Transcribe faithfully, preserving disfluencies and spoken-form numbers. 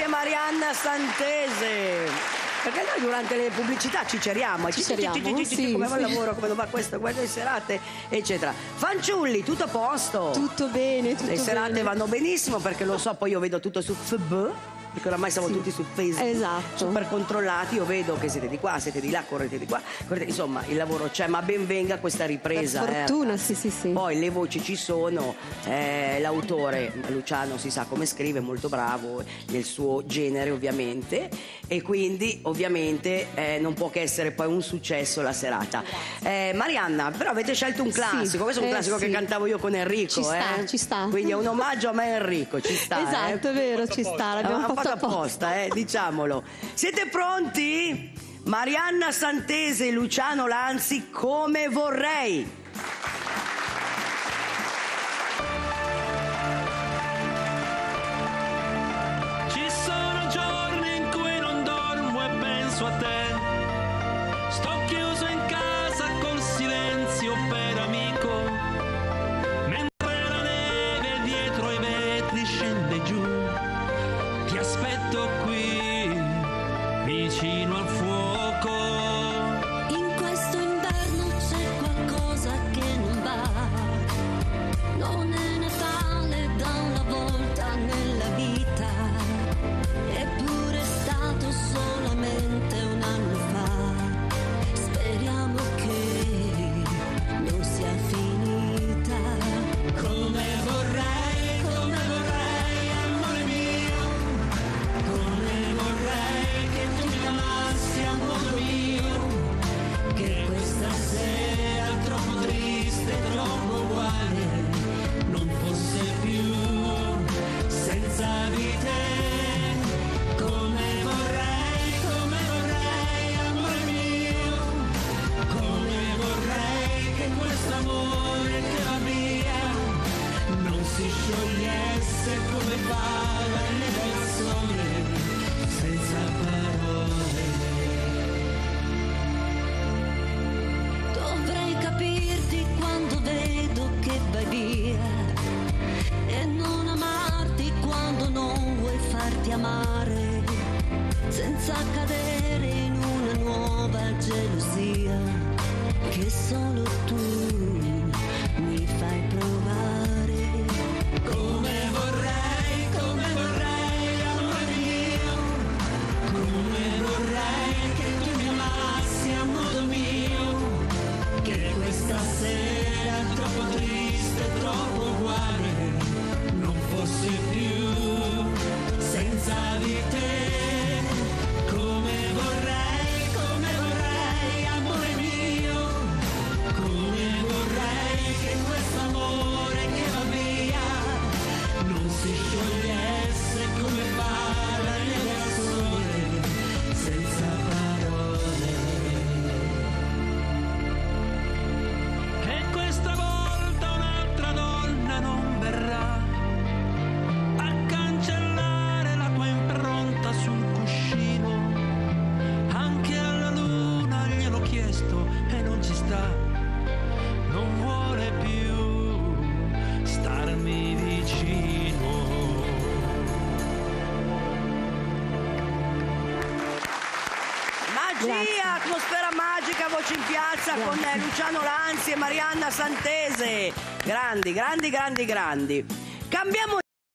Marianna Santese. Perché noi durante le pubblicità ci ceriamo, ci ceriamo, sì, come va il sì. lavoro, come va questo, guarda le serate, eccetera. Fanciulli, tutto a posto? Tutto bene, tutto Le serate bene. vanno benissimo perché lo so, poi io vedo tutto su F B, perché oramai siamo Sì. tutti su Facebook, Esatto. super controllati. Io vedo che siete di qua, siete di là, correte di qua, correte, insomma il lavoro c'è, ma ben venga questa ripresa. Per fortuna, eh. sì, sì, sì. Poi le voci ci sono, eh, l'autore Luciano si sa come scrive, molto bravo nel suo genere ovviamente, e quindi ovviamente eh, non può che essere poi un successo la serata. Eh, Marianna, però avete scelto un classico, Sì, questo è un eh, classico sì. che cantavo io con Enrico. Ci sta, eh. ci sta. Quindi è un omaggio a me e Enrico, ci sta. Esatto, eh. è vero, ci sta, l'abbiamo L'abbiamo fatto fatto apposta, eh, diciamolo. Siete pronti? Marianna Santese e Luciano Lanzi, Come vorrei. Ci sono giorni in cui non dormo e penso a te. Sto chiuso in casa col silenzio per amico, mentre la neve dietro i vetri scende giù. Ti aspetto qui, vicino al fuoco. In questo inverno c'è qualcosa che non va. Non è Natale da una volta nella vita, eppure è stato solamente un anno fa. Speriamo che non sia finita. Come vorrei, come vorrei, amore mio. Come vorrei che tu mi amassi a modo mio. Che questa sera troppo triste, troppo uguale non fosse più senza di te. Come vorrei, come vorrei, amore mio. Come vorrei che questo amore che va via non si sciogliesse come fa la neve al sole, senza parole. Dovrei capirti quando vedo che vai via e non amarti quando non vuoi farti amare, senza cadere in una nuova gelosia che solo tu mi fai provare. Come vorrei, come vorrei, amore mio. Come vorrei che tu mi amassi a modo mio. Che questa sera troppo triste, troppo uguale non fosse più senza di te. Come vorrei, come vorrei, amore mio. Come vorrei che questo amore che va via non si sciogliesse come fa la neve al sole, senza parole. E questa volta un'altra donna non verrà a cancellare la tua impronta sul cuscino. Anche alla luna gliel'ho chiesto e non ci sta. Non vuole più starmi vicino. Magia, atmosfera magica, voce in piazza con eh, Luciano Lanzi e Marianna Santese. Grandi, grandi, grandi, grandi. Cambiamo